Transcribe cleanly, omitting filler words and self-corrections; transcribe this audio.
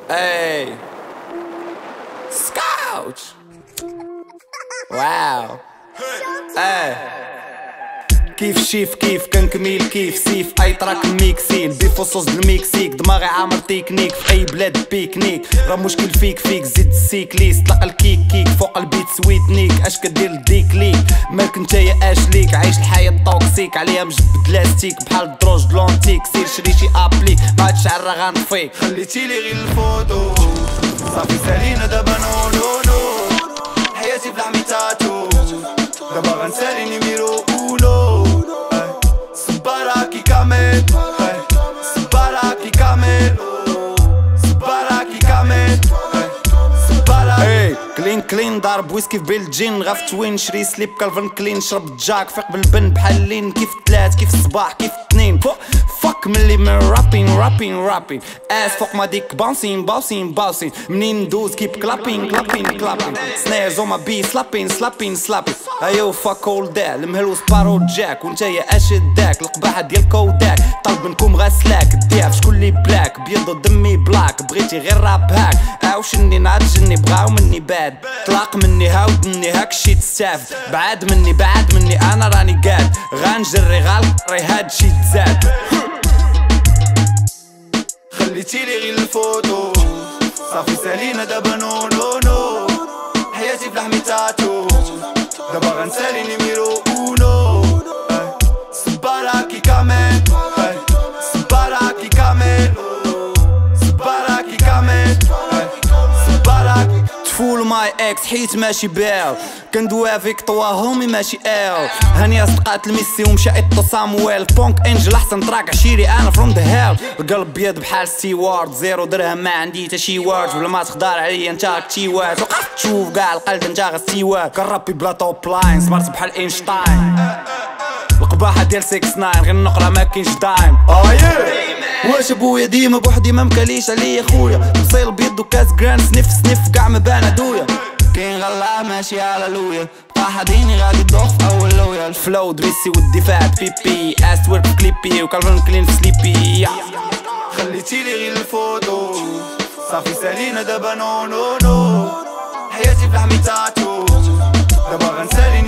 Hey, Scout. Wow. Hey. كيف شيف كيف كنكميل كيف سيف اي تراك ميكسين بيف وصوص المكسيك دماغي عامر تكنيك في اي بلاد بيكنيك راه مشكل فيك زيد السيك ليست طلق الكيك كيك فوق البيت سويت نيك اش كدير ديك ليك مالك نتايا اش ليك عايش الحياة توكسيك عليها مجد بلاستيك بحال الدروج دلونتيك سير شري شي ابلي ما هادش عرا غنطفيك خليتيلي غير الفوتو صافي سالينا دابا نو حياتي بلا عمي تاتو دابا غنسالي نيميرو اونو سباراكي كامل سباراكي كامل سباراكي كامل اي كلين ضارب ويسكي في بلجين غاف توين شري سليب كالفن كلين شرب جاك فيق بالبن بحال لين كيف تلات كيف الصباح كيف اثنين فك ملي من رابين اس فوق ما ديك باونسين منين ندوز كيب كلابين سنيرز اون ما بي سلابين ايو فاك اول دا المهلوس بارو جاك وانتيا اش داك القباحه ديال كوداك طلب منكم غسلاك الدياب شكون لي بلاك بيض دمي بلاك بغيتي غير راب هاك اوشني نعجني بغاو مني باد طلاق مني هاودني هاكشي تستافد بعد مني انا راني قاد غنجري غالقري هادشي تزاد خليتيلي غير الفوتو صافي سالينا دابا نو حياتي بلا حمي تاتو دابا غنسالي نيميرو اونو سباراكي كامل سباراكي كامل سباراكي كامل سباراكي تفول ماي اكس حيت ماشي باو كندوي فيك طوا هومي ماشي ايو هاني اصدقات الميسي ومشى ايطو سامويل بونك انجل احسن تراك عشيري انا فروم ذا هيل القلب بيض بحال ستيوارد زيرو درهم ما عندي تا شي وارد بلا ما تخدار عليا انت راك تشيوات وقفت تشوف كاع القلب انت غستيوات كنرابي بلا توب لاين سمارت بحال اينشتاين القباحه ديال 69 غير النقره ما كاينش دايم واش ابويا ديما بوحدي ما مكاليش عليا خويا بصيل بيض وكاس جراند سنيف كاع ما بان دويا كاين غلا ماشي على لويا بقى حديني غادي تدوخ في اول لويا الفلو دريسي والدفاع بيبي اس ورك كليبي وكالفن كلين في سليبي خليتيلي غير الفوتو صافي سالينا دابا نو حياتي بلا حمي تاتو دابا غنسالي